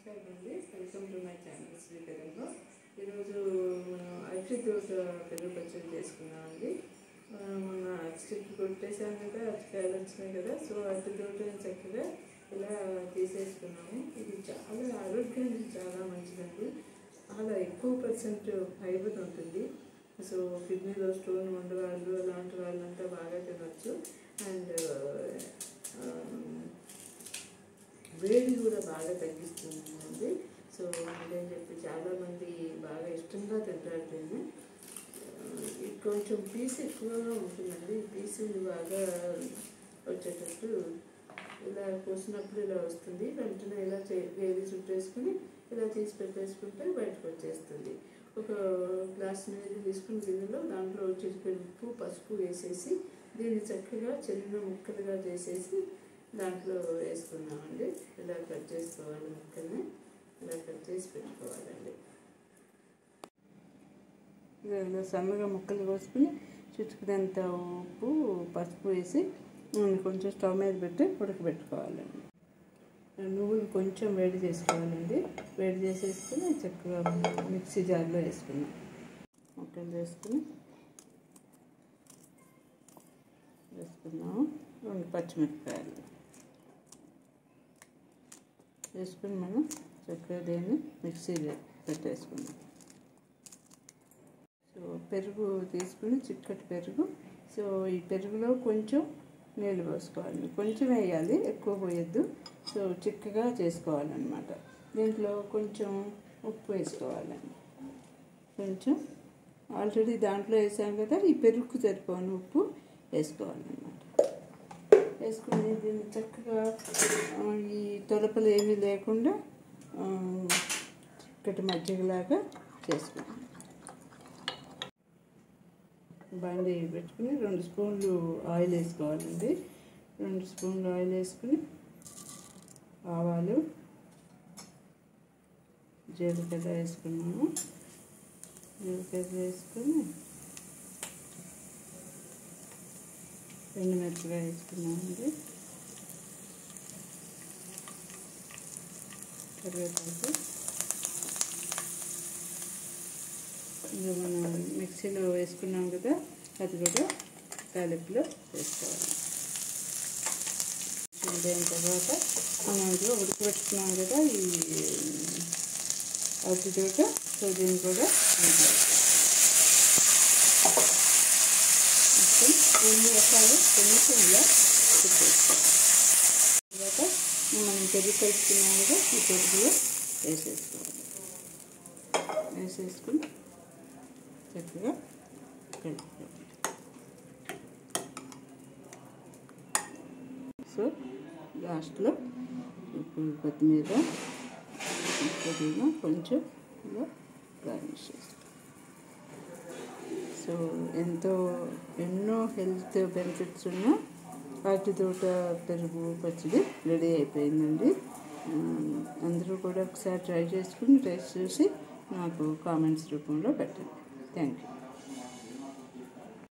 నమస్కారం అండి, welcome to my channel Shri పెరుగు. ఈరోజు మనం అరటి దోశ పెరుగు పచ్చడి చేసుకున్నామండి. మొన్న స్టిక్ కొట్టేసాం కదా, అరటికాయలు వచ్చినాయి కదా, సో అరటి దోశని చక్కగా ఇలా తీసేసుకున్నాము. ఇది చాలా ఆరోగ్యానికి చాలా మంచిదండి. చాలా ఎక్కువ % ఫైబర్ ఉంటుంది. సో కిడ్నీలో స్టోన్ ఉండేవాళ్ళు అలాంటి వాళ్ళంతా బాగా తినచ్చు. అండ్ వేడి కూడా బాగా తగ్గిస్తుందండి. సో అదని చెప్పి చాలామంది బాగా ఇష్టంగా తింటారు దీన్ని. కొంచెం పీస్ ఎక్కువగా ఉంటుందండి. పీసులు బాగా వచ్చేటట్టు ఇలా కోసినప్పుడు ఇలా వస్తుంది. వెంటనే ఇలా వేడి చుట్టేసుకుని ఇలా తీసి పెట్టేసుకుంటే బయటకు వచ్చేస్తుంది. ఒక గ్లాస్ నీళ్ళు తీసుకుని గిన్నెలో దాంట్లో చిటికెడు ఉప్పు పసుపు వేసేసి దీన్ని చక్కగా చిన్న ముక్కలుగా చేసేసి దాంట్లో వేసుకున్నామండి. ఇలా కట్ చేసుకోవాలి, ముక్కల్ని ఇలా కట్ చేసి పెట్టుకోవాలండి. ఇలా సన్నగా ముక్కలు కోసుకుని చిటికెడంత ఉప్పు పసుపు వేసి కొంచెం స్టవ్ మీద పెట్టి ఉడకబెట్టుకోవాలండి. నువ్వులు కొంచెం వేడి చేసుకోవాలండి. వేడి చేసేసుకుని చక్కగా మిక్సీ జార్లో వేసుకున్నాం. ముక్కలు వేసుకున్నాము. 2 పచ్చిమిరపకాయలు వేసుకుని మనం చక్కగా దీన్ని మిక్సీ పెట్టేసుకున్నాం. సో పెరుగు తీసుకుని చిక్కటి పెరుగు. సో ఈ పెరుగులో కొంచెం నీళ్ళు పోసుకోవాలి. కొంచెం వేయాలి, ఎక్కువ పోయొద్దు. సో చిక్కగా చేసుకోవాలన్నమాట. దీంట్లో కొంచెం ఉప్పు వేసుకోవాలండి. కొంచెం ఆల్రెడీ దాంట్లో వేసాం కదా, ఈ పెరుగుకు సరిపోని ఉప్పు వేసుకోవాలన్నమాట. వేసుకుని దీన్ని చక్కగా ఈ తొలపలు ఏమీ లేకుండా చిక్కటి మజ్జిగలాగా చేసుకున్నాం. బండి పెట్టుకుని 2 స్పూన్లు ఆయిల్ వేసుకోవాలండి. 2 స్పూన్లు ఆయిల్ వేసుకుని ఆవాలు జీలకర్ర వేసుకున్నాము. జీలకర్ర వేసుకుని ఎండుమిరపకాయ వేసుకున్నామండి. కరివేపాకు ఇంకా మనం మిక్సీలో వేసుకున్నాం కదా, అది కూడా తాలింపులో వేసుకోవాలి. ఇదైన తర్వాత మనం ఇంట్లో ఉడకబెట్టుకున్నాం కదా ఈ అరటి దోశ. సో దీన్ని కూడా కొన్ని రకాలు కొంచెం ఇలా తిప్పేసుకోవాలి. తర్వాత మనం పెరుగు కలుపుకున్నాం కదా, ఈ పెరుగులో వేసేసుకోవాలి. వేసేసుకుని చక్కగా కలుపుకోవాలి. సో లాస్ట్లో కొత్తిమీర పుదీనా కొంచెం ఇలా గార్నిష్ చేసుకోవాలి. సో ఎన్నో హెల్త్ బెనిఫిట్స్ ఉన్న అరటి తోట పెరుగు పచ్చడి రెడీ అయిపోయిందండి. అందరూ కూడా ఒకసారి ట్రై చేసుకుని టేస్ట్ చూసి నాకు కామెంట్స్ రూపంలో పెట్టండి. Thank you.